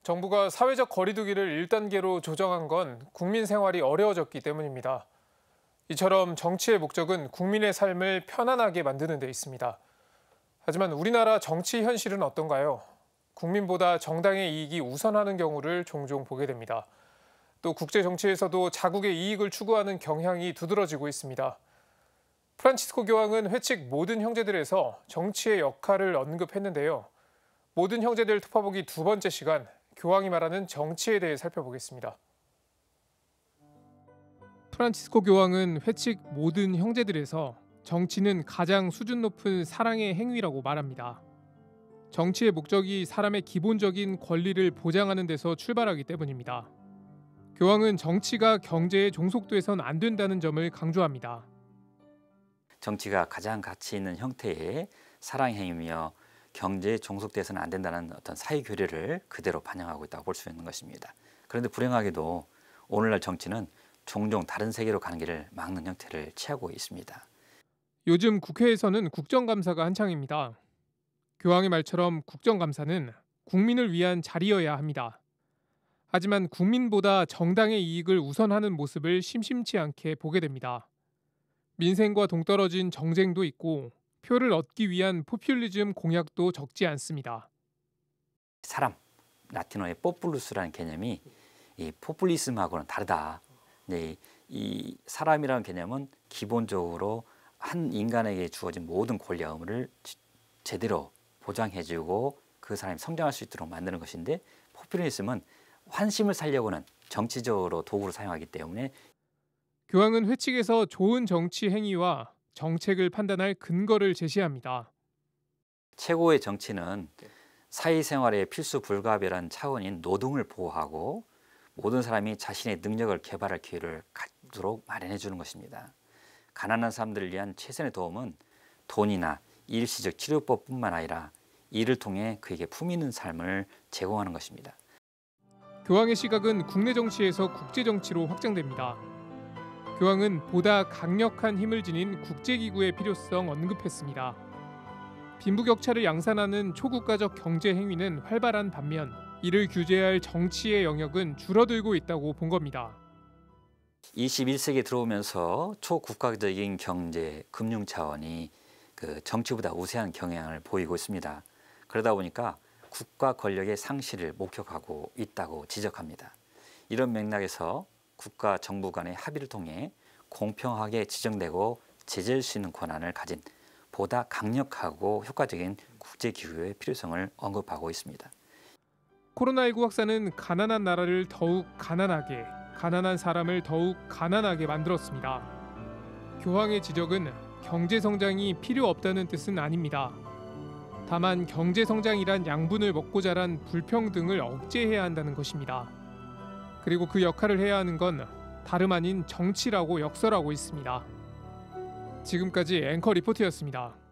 정부가 사회적 거리두기를 1단계로 조정한 건 국민 생활이 어려워졌기 때문입니다. 이처럼 정치의 목적은 국민의 삶을 편안하게 만드는 데 있습니다. 하지만 우리나라 정치 현실은 어떤가요? 국민보다 정당의 이익이 우선하는 경우를 종종 보게 됩니다. 또 국제 정치에서도 자국의 이익을 추구하는 경향이 두드러지고 있습니다. 프란치스코 교황은 회칙 모든 형제들에서 정치의 역할을 언급했는데요. 모든 형제들 특파보기 두 번째 시간, 교황이 말하는 정치에 대해 살펴보겠습니다. 프란치스코 교황은 회칙 모든 형제들에서 정치는 가장 수준 높은 사랑의 행위라고 말합니다. 정치의 목적이 사람의 기본적인 권리를 보장하는 데서 출발하기 때문입니다. 교황은 정치가 경제에 종속돼선 안 된다는 점을 강조합니다. 정치가 가장 가치 있는 형태의 사랑의 행위며 경제에 종속돼서는 안 된다는 어떤 사회 교례를 그대로 반영하고 있다고 볼 수 있는 것입니다. 그런데 불행하게도 오늘날 정치는 종종 다른 세계로 가는 길을 막는 형태를 취하고 있습니다. 요즘 국회에서는 국정감사가 한창입니다. 교황의 말처럼 국정감사는 국민을 위한 자리여야 합니다. 하지만 국민보다 정당의 이익을 우선하는 모습을 심심치 않게 보게 됩니다. 민생과 동떨어진 정쟁도 있고 표를 얻기 위한 포퓰리즘 공약도 적지 않습니다. 사람, 라틴어의 포퓰루스라는 개념이 이 포퓰리즘하고는 다르다. 이 사람이라는 개념은 기본적으로 한 인간에게 주어진 모든 권리와 의무를 제대로 보장해주고 그 사람이 성장할 수 있도록 만드는 것인데, 포퓰리즘은 환심을 살려고는 정치적으로 도구로 사용하기 때문에 교황은 회칙에서 좋은 정치 행위와 정책을 판단할 근거를 제시합니다. 최고의 정치는 사회생활의 필수 불가결한 차원인 노동을 보호하고 모든 사람이 자신의 능력을 개발할 기회를 갖도록 마련해 주는 것입니다. 가난한 사람들을 위한 최선의 도움은 돈이나 일시적 치료법뿐만 아니라 이를 통해 그에게 품위 있는 삶을 제공하는 것입니다. 교황의 시각은 국내 정치에서 국제 정치로 확장됩니다. 교황은 보다 강력한 힘을 지닌 국제기구의 필요성 언급했습니다. 빈부격차를 양산하는 초국가적 경제 행위는 활발한 반면 이를 규제할 정치의 영역은 줄어들고 있다고 본 겁니다. 21세기에 들어오면서 초국가적인 경제, 금융 차원이 그 정치보다 우세한 경향을 보이고 있습니다. 그러다 보니까 국가 권력의 상실을 목격하고 있다고 지적합니다. 이런 맥락에서 국가 정부 간의 합의를 통해 공평하게 지정되고 제재할 수 있는 권한을 가진 보다 강력하고 효과적인 국제기구의 필요성을 언급하고 있습니다. 코로나19 확산은 가난한 나라를 더욱 가난하게, 가난한 사람을 더욱 가난하게 만들었습니다. 교황의 지적은 경제 성장이 필요 없다는 뜻은 아닙니다. 다만 경제 성장이란 양분을 먹고 자란 불평등을 억제해야 한다는 것입니다. 그리고 그 역할을 해야 하는 건 다름 아닌 정치라고 역설하고 있습니다. 지금까지 앵커 리포트였습니다.